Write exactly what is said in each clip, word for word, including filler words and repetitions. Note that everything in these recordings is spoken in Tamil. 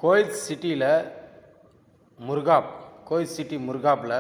கோயில் சிட்டியில் முர்காப் கோயில் சிட்டி முர்காப்பில்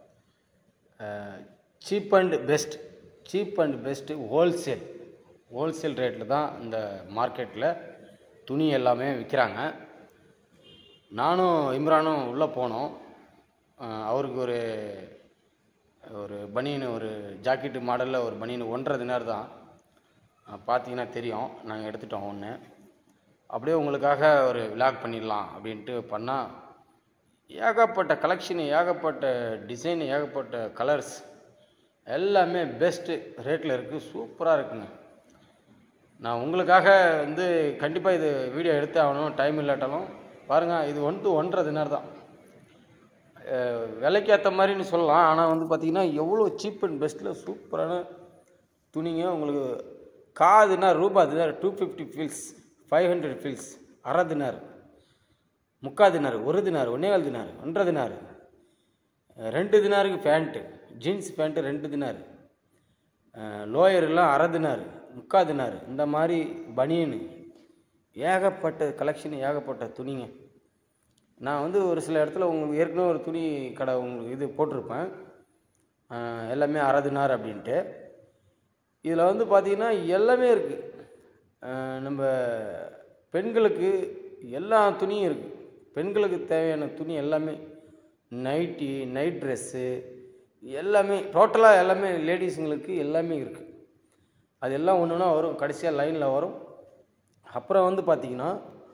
cheap and best cheap and best wholesale wholesale ரேட்டில் தான் இந்த மார்க்கெட்டில் துணி எல்லாமே விற்கிறாங்க. நானும் இம்ரானும் உள்ளே போனோம். அவருக்கு ஒரு ஒரு பனியன் ஒரு ஜாக்கெட்டு மாடலில் ஒரு பனியன் ஒன்றரை தினார் தான். பார்த்தீங்கன்னா தெரியும். நாங்கள் எடுத்துட்டோம் ஒன்று. அப்படியே உங்களுக்காக ஒரு விலாக் பண்ணிடலாம் அப்படின்ட்டு பண்ணால் ஏகப்பட்ட கலெக்ஷனு, ஏகப்பட்ட டிசைனு, ஏகப்பட்ட கலர்ஸ் எல்லாமே பெஸ்ட்டு ரேட்டில் இருக்குது. சூப்பராக இருக்குங்க. நான் உங்களுக்காக வந்து கண்டிப்பாக இது வீடியோ எடுத்து ஆகணும். டைம் இல்லாட்டாலும் பாருங்கள். இது ஒன் டு ஒன்றரை தினார் தான். விலைக்கு ஏற்ற மாதிரின்னு சொல்லலாம். ஆனால் வந்து பார்த்திங்கன்னா எவ்வளோ சீப் அண்ட் பெஸ்ட்டில் சூப்பரான துணிங்க. உங்களுக்கு காதுனா ரூபா dinar, two fifty fils, five hundred fils, அரை தினார், முக்கால் தினார், ஒரு தினார், ஒன்னேகால் தினார், ஒன்றரை தினார், ரெண்டு தினாருக்கு பேண்ட்டு, ஜீன்ஸ் பேண்ட்டு ரெண்டு தினார், லோயர்லாம் அரை தினார், முக்கால் தினார், இந்த மாதிரி பனியனு ஏகப்பட்ட கலெக்ஷன், ஏகப்பட்ட துணிங்க. நான் வந்து ஒரு சில இடத்துல உங்களுக்கு ஏற்கனவே ஒரு துணி கடை உங்களுக்கு இது போட்டிருப்பேன், எல்லாமே அரை தினார் அப்படின்ட்டு. இதில் வந்து பார்த்திங்கன்னா எல்லாமே இருக்குது. நம்ம பெண்களுக்கு எல்லா துணியும் இருக்குது. பெண்களுக்கு தேவையான துணி எல்லாமே, நைட்டி, நைட் ட்ரெஸ்ஸு எல்லாமே, டோட்டலாக எல்லாமே லேடிஸுங்களுக்கு எல்லாமே இருக்குது. அது எல்லாம் ஒன்று ஒன்றா வரும், கடைசியாக லைனில் வரும். அப்புறம் வந்து பார்த்திங்கன்னா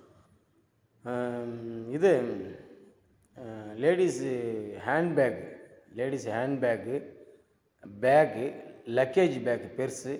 இது ladies handbag, ladies handbag, bag, luggage bag பெருசு,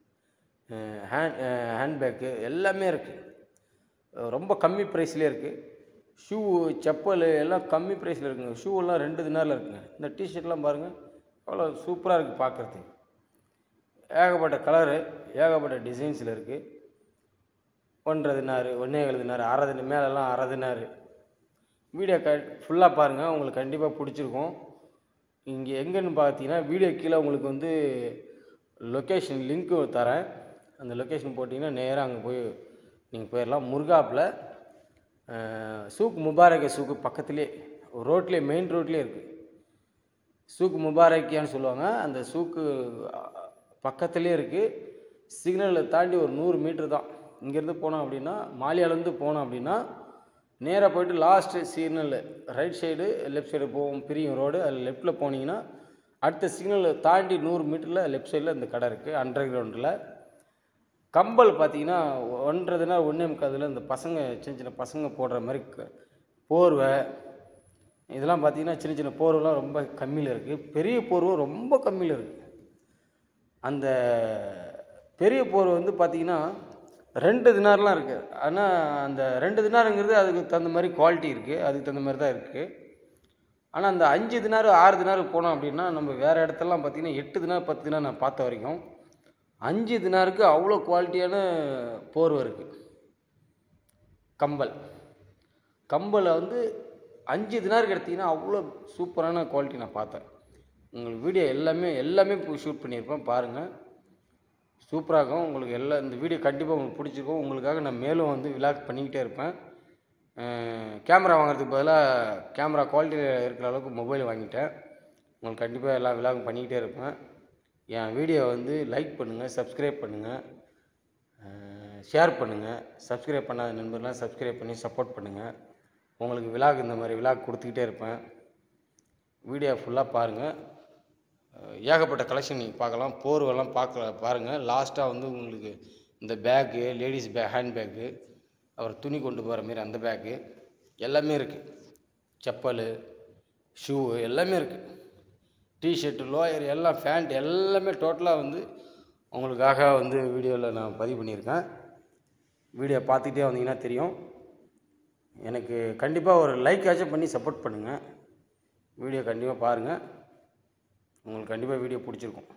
ஹேண்ட் ஹேண்ட்பேக்கு எல்லாமே இருக்குது. ரொம்ப கம்மி ப்ரைஸ்லேயே இருக்குது. ஷூ, செப்பல் எல்லாம் கம்மி ப்ரைஸில் இருக்குங்க. ஷூவெல்லாம் ரெண்டு தினாரில் இருக்குங்க. இந்த டிஷர்ட்லாம் பாருங்கள் அவ்வளோ சூப்பராக இருக்குது பார்க்குறதுக்கு. ஏகப்பட்ட கலரு, ஏகப்பட்ட டிசைன்ஸில் இருக்குது. ஒன்றரை தினார், ஒன்னேகால் தினார், அரை தினார், மேலெல்லாம் அரை தினார். வீடியோ க ஃபுல்லாக பாருங்கள், உங்களுக்கு கண்டிப்பாக பிடிச்சிருக்கும். இங்கே எங்கேன்னு பார்த்தீங்கன்னா வீடியோ கீழே உங்களுக்கு வந்து லொக்கேஷன் லிங்க்கு தரேன். அந்த லொக்கேஷன் போட்டிங்கன்னா நேராக அங்கே போய் நீங்கள் போயிடலாம். முர்காப்பில் சூக் முபாரக் சூக்கு பக்கத்துலேயே, ரோட்லேயே, மெயின் ரோட்லேயே இருக்குது. சூக் முபாரக்கியான்னு சொல்லுவாங்க. அந்த சூக்கு பக்கத்துலேயே இருக்குது. சிக்னலை தாண்டி ஒரு நூறு மீட்ரு தான். இங்கேருந்து போனோம் அப்படின்னா, மாலியாலேருந்து போனோம் அப்படின்னா நேராக போய்ட்டு last signal right side left side போவோம், பிரியும் ரோடு. அதில் லெஃப்ட்டில் போனீங்கன்னா அடுத்த சிக்னலை தாண்டி நூறு மீட்டரில் லெஃப்ட் சைடில் இந்த கடை இருக்குது. அண்டர் கிரவுண்டில் கம்பல் பார்த்தீங்கன்னா ஒன்றரை தினார், ஒன்றே முக்காதில் இந்த பசங்க சின்ன சின்ன பசங்க போடுற மாதிரி போர்வை இதெல்லாம் பார்த்தீங்கன்னா சின்ன சின்ன போர்வெலாம் ரொம்ப கம்மியில் இருக்குது. பெரிய போர்வை ரொம்ப கம்மியில் இருக்குது. அந்த பெரிய போர்வை வந்து பார்த்திங்கன்னா ரெண்டு தினார்லாம் இருக்குது. ஆனால் அந்த ரெண்டு தினாருங்கிறது அதுக்கு தகுந்த மாதிரி குவாலிட்டி இருக்குது, அதுக்கு தகுந்த மாதிரி தான் இருக்குது. ஆனால் அந்த அஞ்சு தினார், ஆறு தினாருக்கு போனோம் அப்படின்னா நம்ம வேறு இடத்துலலாம் பார்த்திங்கன்னா எட்டு தினார், பத்து தினார் நான் பார்த்த வரைக்கும் அஞ்சு தினாருக்கு அவ்வளோ குவாலிட்டியான போர்வை இருக்குது. கம்பல் கம்பலை வந்து அஞ்சு தினாருக்கு எடுத்திங்கன்னா அவ்வளோ சூப்பரான குவாலிட்டி நான் பார்த்தேன். உங்களுக்கு வீடியோ எல்லாமே எல்லாமே ஷூட் பண்ணியிருப்பேன் பாருங்கள். சூப்பராக இருக்கும். உங்களுக்கு எல்லாம் இந்த வீடியோ கண்டிப்பாக உங்களுக்கு பிடிச்சிருக்கும். உங்களுக்காக நான் மேலும் வந்து விலாக் பண்ணிக்கிட்டே இருப்பேன். கேமரா வாங்குறதுக்கு பதிலாக கேமரா குவாலிட்டியில் இருக்கிற அளவுக்கு மொபைல் வாங்கிட்டேன். உங்களுக்கு கண்டிப்பாக எல்லாம் விலாக் பண்ணிக்கிட்டே இருப்பேன். என் வீடியோ வந்து லைக் பண்ணுங்கள், சப்ஸ்கிரைப் பண்ணுங்கள், ஷேர் பண்ணுங்கள். சப்ஸ்கிரைப் பண்ணாத நண்பர்லாம் சப்ஸ்கிரைப் பண்ணி சப்போர்ட் பண்ணுங்கள். உங்களுக்கு விலாக் இந்த மாதிரி விலாக் கொடுத்துக்கிட்டே இருப்பேன். வீடியோ ஃபுல்லாக பாருங்கள். ஏகப்பட்ட கலெக்ஷன் நீங்கள் பார்க்கலாம். போர்வெல்லாம் பார்க்க பாருங்கள். லாஸ்ட்டாக வந்து உங்களுக்கு இந்த bag, ladies bag, hand bag, அப்புறம் துணி கொண்டு போகிற மாரி அந்த பேக்கு எல்லாமே இருக்குது. செப்பல், ஷூ எல்லாமே இருக்குது. டிஷர்ட்டு, லோயர் எல்லாம், ஃபேண்ட் எல்லாமே டோட்டலாக வந்து உங்களுக்காக வந்து வீடியோவில் நான் பதிவு பண்ணியிருக்கேன். வீடியோ பார்த்துக்கிட்டே வந்தீங்கன்னா தெரியும். எனக்கு கண்டிப்பாக ஒரு லைக் ஆச்சும் பண்ணி சப்போர்ட் பண்ணுங்கள். வீடியோ கண்டிப்பாக பாருங்கள். உங்களுக்கு கண்டிப்பாக வீடியோ பிடிச்சிருக்கும்.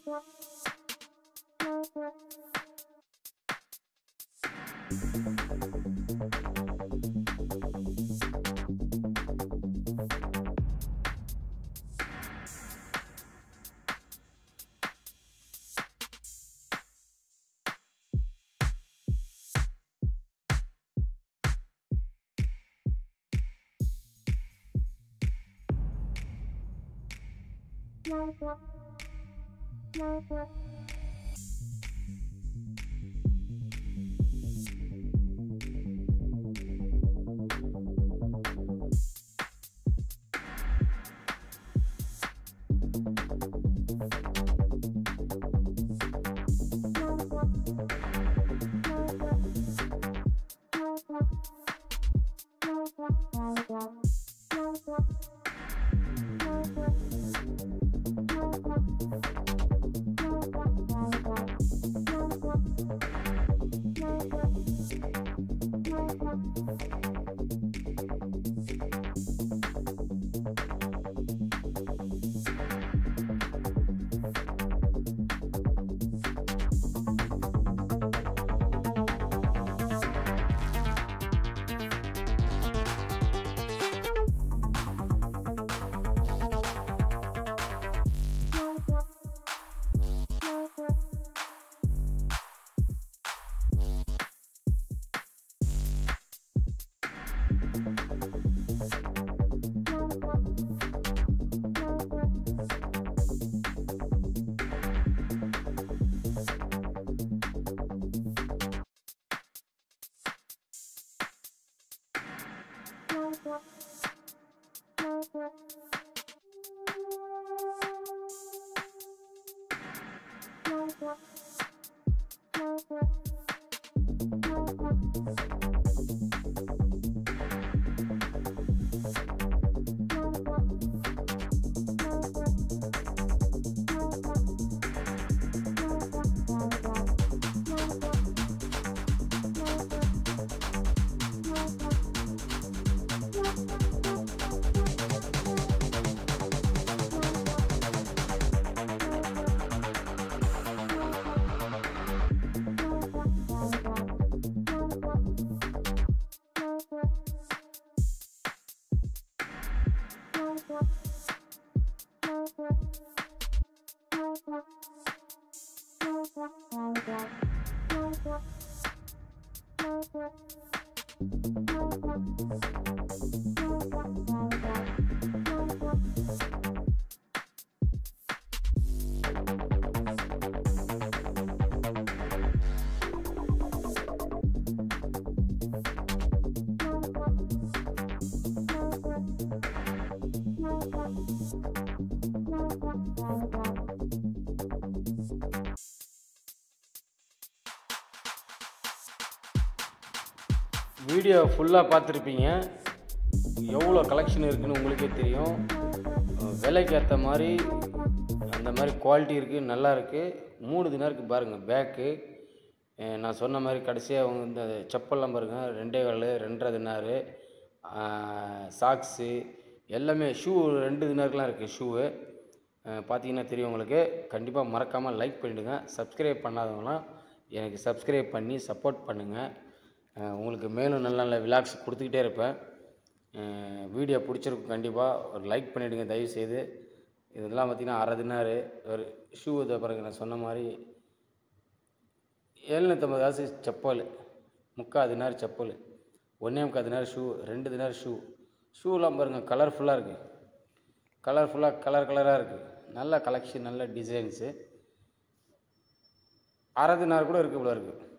வீடியோ ஃபுல்லாக பார்த்துருப்பீங்க. எவ்வளோ கலெக்ஷன் இருக்குதுன்னு உங்களுக்கே தெரியும். விலைக்கு ஏற்ற மாதிரி அந்த மாதிரி குவாலிட்டி இருக்குது, நல்லா இருக்குது. மூணு தினம் இருக்குது பாருங்கள். பேக்கு நான் சொன்ன மாதிரி கடைசியாக அவங்க இந்த செப்பல்லாம் பாருங்கள், ரெண்டே கால் ரெண்டரை தினாரு. சாக்ஸு எல்லாமே, ஷூ ரெண்டு தினாருக்குலாம் இருக்குது. ஷூவு பார்த்தீங்கன்னா தெரியும் உங்களுக்கு. கண்டிப்பாக மறக்காமல் லைக் பண்ணிவிடுங்க. சப்ஸ்கிரைப் பண்ணாதவங்களாம் எனக்கு சப்ஸ்கிரைப் பண்ணி சப்போர்ட் பண்ணுங்கள். உங்களுக்கு மேலும் நல்ல நல்ல விலாக்ஸ் கொடுத்துக்கிட்டே இருப்பேன். வீடியோ பிடிச்சிருக்கும், கண்டிப்பாக ஒரு லைக் பண்ணிவிடுங்க தயவுசெய்து. இதெல்லாம் பார்த்திங்கன்னா அரை தினாரு. ஒரு ஷூ இதை பாருங்க, நான் சொன்ன மாதிரி எழுநூற்றம்பது காசு செப்பல், முக்கால் தினார் செப்பல், ஒன்றே முக்கால் தினார் ஷூ, ரெண்டு தினார் ஷூ. ஷூலாம் பாருங்கள் கலர்ஃபுல்லாக இருக்குது, கலர்ஃபுல்லாக கலர் கலராக இருக்குது. நல்ல கலெக்ஷன், நல்ல டிசைன்ஸு. அரை தினார் கூட இருக்குது, இவ்வளோ இருக்குது.